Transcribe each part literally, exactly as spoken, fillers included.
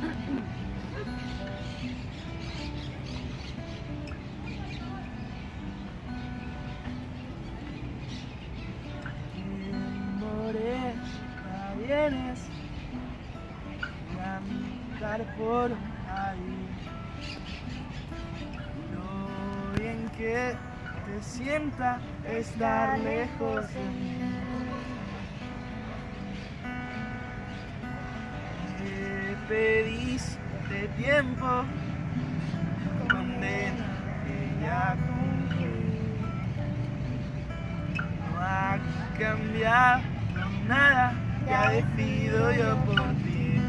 Vienes a mirar por ahí, lo bien que te sienta estar lejos de mí. Me pediste tiempo, condena que ya cumplí. No ha cambiado nada, ya decido yo por ti.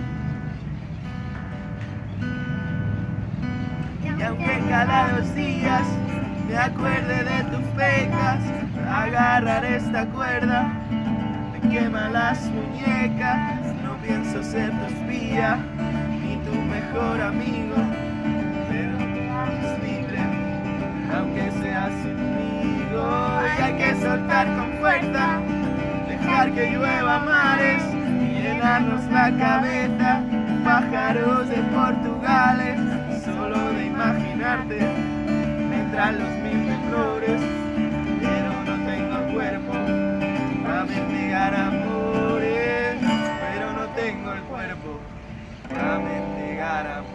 Y aunque cada dos días me acuerde de tus pecas, agarrar esta cuerda me quema las muñecas. No pienso ser tu espía ni tu mejor amigo, pero eres libre aunque seas conmigo. Y hay que soltar con fuerza, dejar que llueva mares y llenarnos la cabeza. Pájaros de Portugales, solo de imaginarte me entran los mil temblores, pero no tengo cuerpo para mendigar amores, pero no tengo el cuerpo para mendigar amores.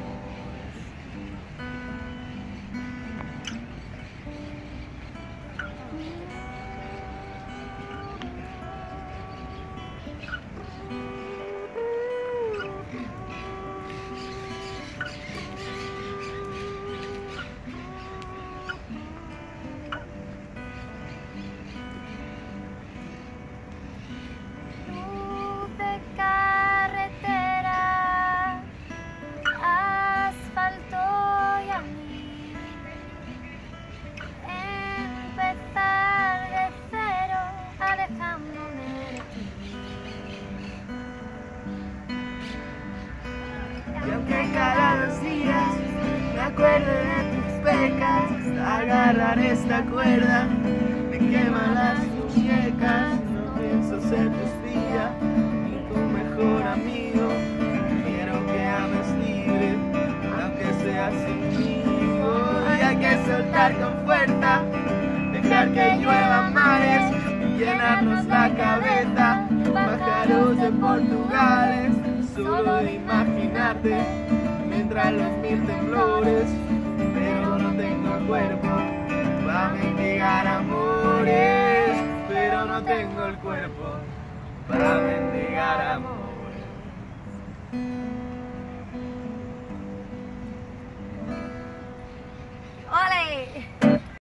Y aunque cada dos días me acuerde de tus pecas, agarrar esta cuerda me queman las muñecas. No pienso ser tu espía ni tu mejor amigo, quiero que ames libre aunque seas conmigo. Y hay que soltar con fuerza, dejar que llueva mares y llenarnos la cabeza. Pájaros de Portugales, solo de imaginarte me entran los mil temblores, pero no tengo el cuerpo para mendigar amores, pero no tengo el cuerpo para mendigar amores. ¡Ole!